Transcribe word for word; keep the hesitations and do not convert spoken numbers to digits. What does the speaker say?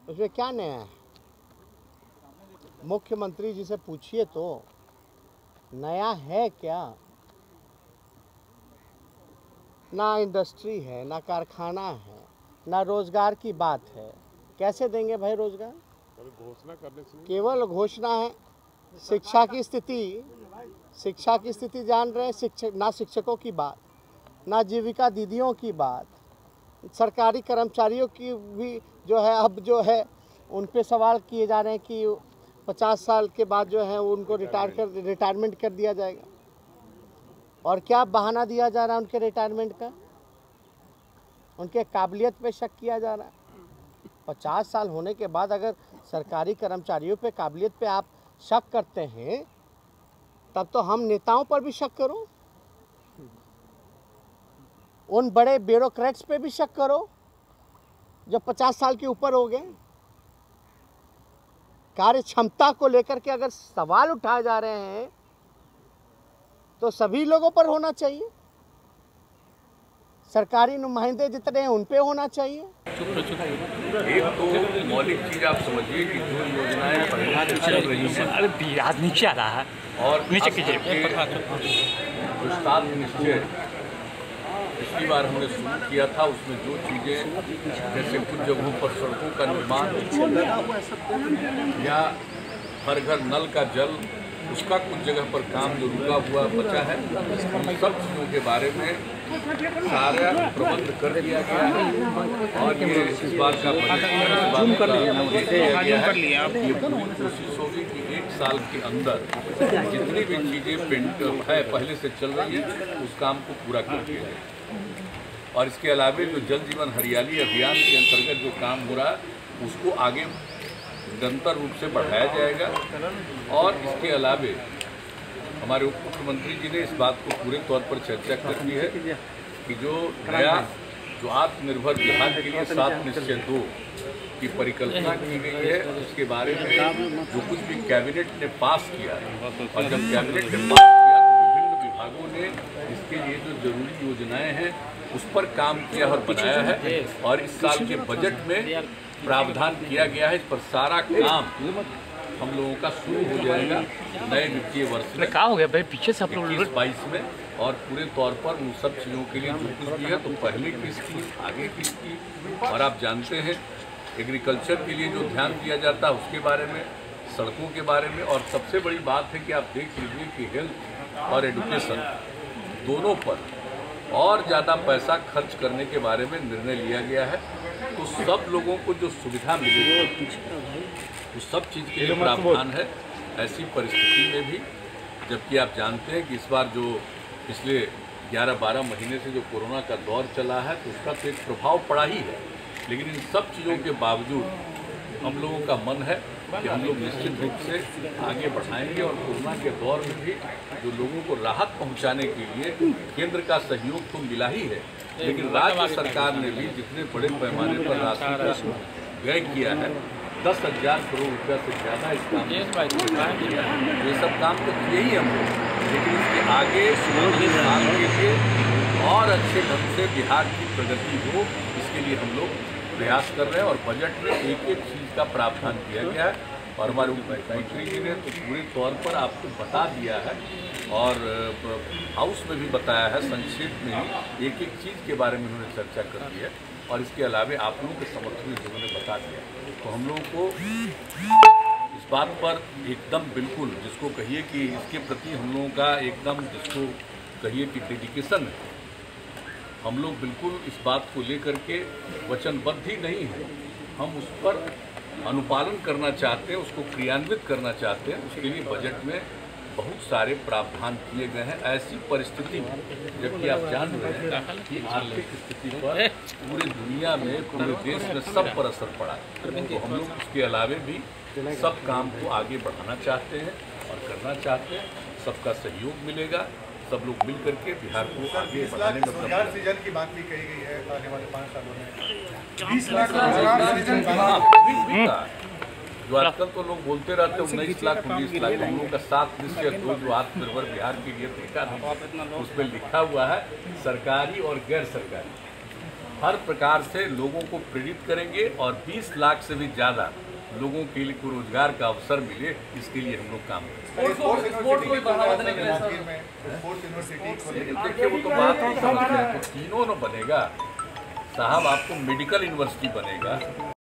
उसमें क्या नया है? मुख्यमंत्री जी से पूछिए तो, नया है क्या? ना इंडस्ट्री है, ना कारखाना है, ना रोजगार की बात है। कैसे देंगे भाई रोजगार? घोषणा करने से केवल घोषणा है। शिक्षा की स्थिति शिक्षा की स्थिति जान रहे हैं, शिक्षक ना शिक्षकों की बात, ना जीविका दीदियों की बात, सरकारी कर्मचारियों की भी जो है अब जो है उन पे सवाल किए जा रहे हैं कि पचास साल के बाद जो है उनको रिटायर कर रिटायरमेंट कर दिया जाएगा। और क्या बहाना दिया जा रहा है उनके रिटायरमेंट का? उनके काबिलियत पे शक किया जा रहा है। पचास साल होने के बाद अगर सरकारी कर्मचारियों पे काबिलियत पे आप शक करते हैं, तब तो हम नेताओं पर भी शक करो, उन बड़े ब्यूरोक्रेट्स पे भी शक करो जो पचास साल के ऊपर हो गए। कार्य क्षमता को लेकर के अगर सवाल उठाए जा रहे हैं तो सभी लोगों पर होना चाहिए। सरकारी नुमाइंदे जितने हैं उन पे होना चाहिए। एक तो मौलिक चीज आप समझिए कि जो योजनाएं पहले चल रही हैं, अरे आज नीचे आ रहा है और नीचे कीजिए। विस्तार निश्चय पिछली बार हमने शुरू किया था, उसमें जो चीजें जैसे कुछ जगहों पर सड़कों का निर्माण या हर घर नल का जल, उसका कुछ जगह पर काम जो रुका हुआ बचा है, उन सब चीज़ों के बारे में सारा प्रबंध कर दिया गया है। और ये इस बात का बजट कर लिया है, ये पूरी कोशिश होगी कि एक साल के अंदर जितनी भी चीज़ें पेंट है पहले से चल रही है उस काम को पूरा कर दिया जाए। और इसके अलावा जो जल जीवन हरियाली अभियान के अंतर्गत जो काम हो रहा है उसको आगे निरंतर रूप से बढ़ाया जाएगा। और इसके अलावे हमारे उप मुख्यमंत्री जी ने इस बात को पूरे तौर पर चर्चा कर दी है कि जो नया जो आत्मनिर्भर बिहार के लिए सात निश्चय दो की परिकल्पना की गई है, उसके बारे में जो कुछ भी कैबिनेट ने पास किया, और जब कैबिनेट ने पास किया तो विभिन्न विभागों ने इसके लिए जो जरूरी योजनाएं हैं उस पर काम किया और बनाया है। और इस साल के बजट में प्रावधान किया गया है, इस पर सारा काम हम लोगों का शुरू हो जाएगा नए वित्तीय वर्ष में। कहा हो गया भाई पीछे से आप लोग बाईस में, और पूरे तौर पर उन सब चीज़ों के लिए जो कुछ भी है तो पहले किसकी आगे किसकी। और आप जानते हैं एग्रीकल्चर के लिए जो ध्यान दिया जाता है उसके बारे में, सड़कों के बारे में, और सबसे बड़ी बात है कि आप देख लीजिए कि हेल्थ और एजुकेशन दोनों पर और ज़्यादा पैसा खर्च करने के बारे में निर्णय लिया गया है। तो सब लोगों को जो सुविधा मिलेगी उस सब चीज़ के लिए प्रावधान है। ऐसी परिस्थिति में भी, जबकि आप जानते हैं कि इस बार जो पिछले ग्यारह बारह महीने से जो कोरोना का दौर चला है तो उसका तो एक प्रभाव पड़ा ही है, लेकिन इन सब चीज़ों के बावजूद हम लोगों का मन है कि हम लोग निश्चित रूप से आगे बढ़ाएंगे। और कोरोना के दौर में भी जो लोगों को राहत पहुंचाने के लिए केंद्र का सहयोग तो मिला ही है, लेकिन राज्य सरकार ने भी जितने बड़े पैमाने पर राशि का व्यय किया है, दस हजार करोड़ रुपया से ज़्यादा इस काम में किया है। ये सब काम तो किए ही हम लोग, लेकिन इसके आगे अगले साल के लिए और अच्छे ढंग से बिहार की प्रगति हो, इसके लिए हम लोग प्रयास कर रहे हैं। और बजट में एक एक चीज़ का प्रावधान किया गया है, और हमारे उप मुख्यमंत्री जी ने तो पूरे तौर पर आपको बता दिया है और हाउस में भी बताया है, संक्षेप में ही एक एक चीज़ के बारे में उन्होंने चर्चा कर दी है। और इसके अलावा आप लोगों के समर्थन में उन्होंने बता दिया, तो हम लोगों को इस बात पर एकदम बिल्कुल जिसको कहिए कि इसके प्रति हम लोगों का एकदम जिसको कहिए कि डेडिकेशन है, हम लोग बिल्कुल इस बात को लेकर के वचनबद्ध ही नहीं हैं। हम उस पर अनुपालन करना चाहते हैं, उसको क्रियान्वित करना चाहते हैं। उसके लिए बजट में बहुत सारे प्रावधान किए गए हैं। ऐसी परिस्थिति में, जबकि आप जान रहे हैं कि आर्थिक स्थिति पर पूरी दुनिया में, पूरे देश में सब पर असर पड़ा है, तो हम लोग उसके अलावे भी सब काम को आगे बढ़ाना चाहते हैं और करना चाहते हैं। सबका सहयोग मिलेगा, सब लोग मिल करके बिहार को आगे बढ़ाने में रोजगार सृजन की बात भी कही गई है आने वाले पाँच सालों में बीस लाख जो आजकल तो लोग बोलते रहते हैं उन्नीस लाख उन्नीस लाख हम लोगों का सात निश्चय दो जो आत्मनिर्भर बिहार के लिए देखा था, उसमें लिखा हुआ है सरकारी और गैर सरकारी। हर प्रकार से लोगों को प्रेरित करेंगे और बीस लाख से भी ज़्यादा लोगों के लिए रोजगार का अवसर मिले, इसके लिए हम लोग काम करेंगे। देखिए वो तो बात नहीं समझते हैं, तो तीनों न बनेगा साहब, आपको मेडिकल यूनिवर्सिटी बनेगा।